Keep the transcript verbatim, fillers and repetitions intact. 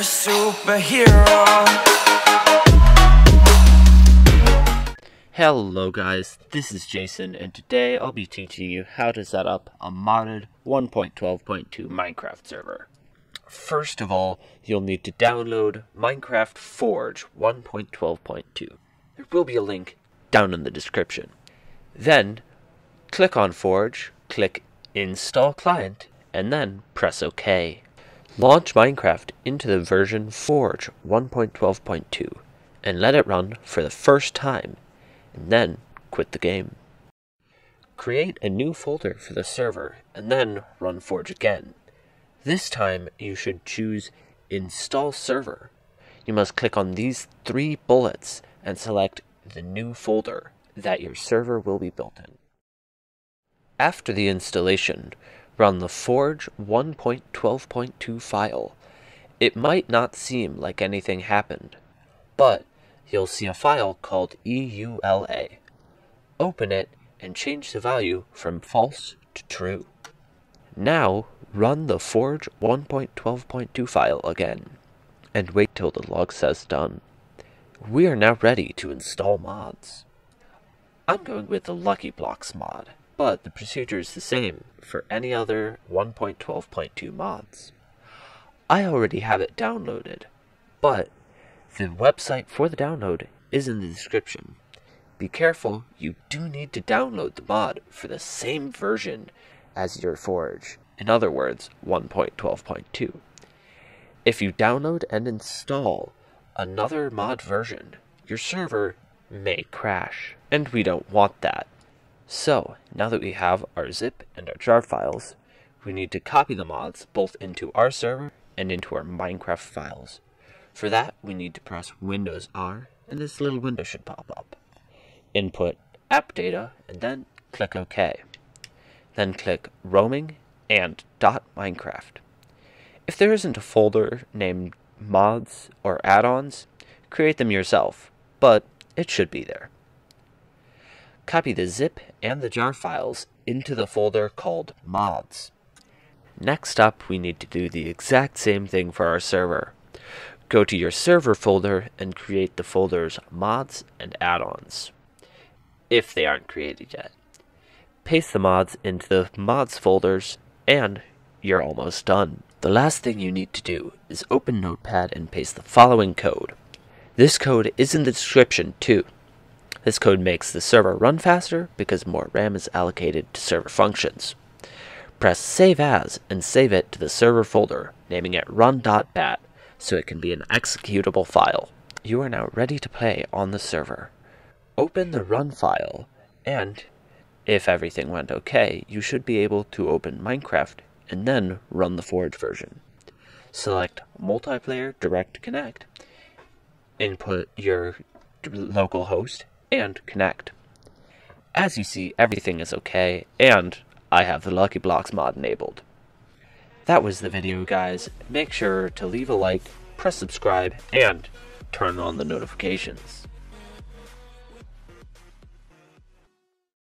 superhero. Hello guys, this is Jason, and today I'll be teaching you how to set up a modded one point twelve point two Minecraft server. First of all, you'll need to download Minecraft Forge one point twelve point two. There will be a link down in the description. Then, click on Forge, click Install Client, and then press OK. Launch Minecraft into the version Forge one point twelve point two, and let it run for the first time, and then quit the game. Create a new folder for the server, and then run Forge again. This time, you should choose Install Server. You must click on these three bullets and select the new folder that your server will be built in. After the installation, run the Forge one point twelve point two file. It might not seem like anything happened, but you'll see a file called E U L A. Open it and change the value from false to true. Now, run the Forge one point twelve point two file again, and wait till the log says done. We are now ready to install mods. I'm going with the Lucky Blocks mod, but the procedure is the same for any other one point twelve point two mods. I already have it downloaded, but the website for the download is in the description. Be careful, you do need to download the mod for the same version as your Forge, in other words, one point twelve point two. If you download and install another mod version, your server may crash, and we don't want that. So, now that we have our zip and our jar files, we need to copy the mods both into our server and into our Minecraft files. For that, we need to press Windows R, and this little window should pop up. Input app data, and then click OK. Then click Roaming and .minecraft. If there isn't a folder named Mods or Add-ons, create them yourself, but it should be there. Copy the zip and the jar files into the folder called Mods. Next up, we need to do the exact same thing for our server. Go to your server folder and create the folders Mods and Add-ons, if they aren't created yet. Paste the mods into the mods folders, and you're almost done. The last thing you need to do is open Notepad and paste the following code. This code is in the description too. This code makes the server run faster because more RAM is allocated to server functions. Press Save As and save it to the server folder, naming it run.bat, so it can be an executable file. You are now ready to play on the server. Open the run file, and if everything went okay, you should be able to open Minecraft and then run the Forge version. Select Multiplayer Direct Connect, input your local host, and connect. As you see, everything is okay, and I have the Lucky Blocks mod enabled. That was the video, guys. Make sure to leave a like, press subscribe, and turn on the notifications.